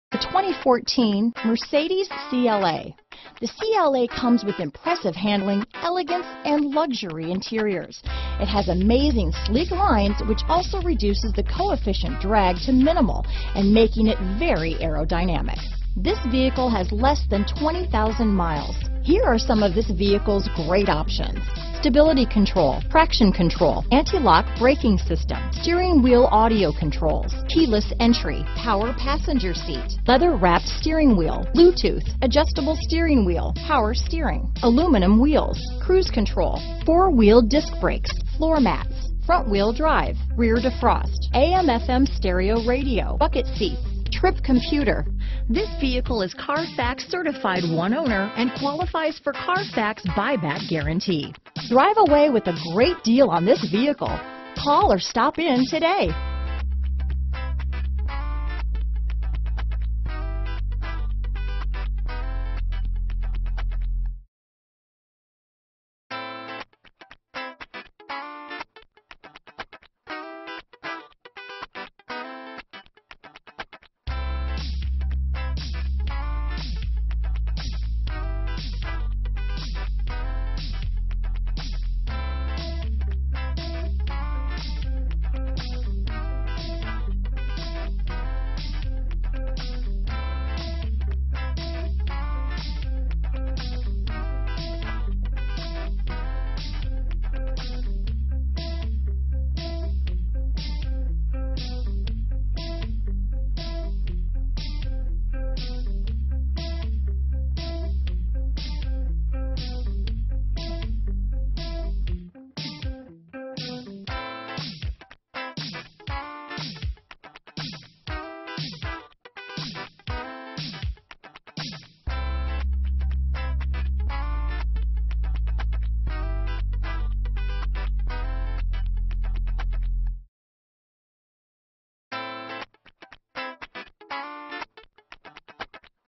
The 2014 Mercedes CLA. The CLA comes with impressive handling, elegance, and luxury interiors. It has amazing sleek lines, which also reduces the coefficient drag to minimal and making it very aerodynamic. This vehicle has less than 20,000 miles. Here are some of this vehicle's great options: stability control, traction control, anti-lock braking system, steering wheel audio controls, keyless entry, power passenger seat, leather-wrapped steering wheel, Bluetooth, adjustable steering wheel, power steering, aluminum wheels, cruise control, four-wheel disc brakes, floor mats, front-wheel drive, rear defrost, AM/FM stereo radio, bucket seats, trip computer. This vehicle is Carfax certified one owner and qualifies for Carfax buyback guarantee. Drive away with a great deal on this vehicle. Call or stop in today.